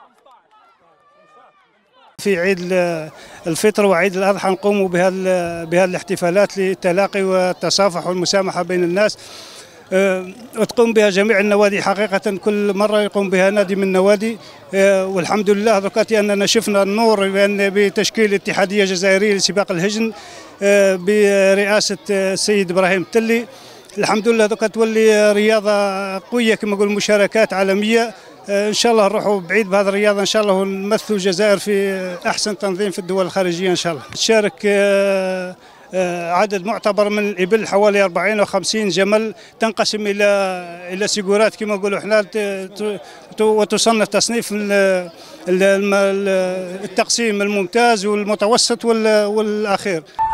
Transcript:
في عيد الفطر وعيد الأضحى نقوم بهذه الاحتفالات للتلاقي والتصافح والمسامحة بين الناس، وتقوم بها جميع النوادي. حقيقة كل مرة يقوم بها نادي من النوادي، والحمد لله ذكرت أننا شفنا النور بتشكيل اتحادية جزائرية لسباق الهجن برئاسة السيد إبراهيم التلي. الحمد لله ذكرت تولي رياضة قوية كما نقول، مشاركات عالمية. ان شاء الله نروحوا بعيد بهذه الرياضه ان شاء الله، ونمثلوا الجزائر في احسن تنظيم في الدول الخارجيه ان شاء الله. تشارك عدد معتبر من الابل، حوالي 40 أو 50 جمل، تنقسم الى سيجورات كما نقولوا احنا، وتصنف تصنيف التقسيم الممتاز والمتوسط والاخير.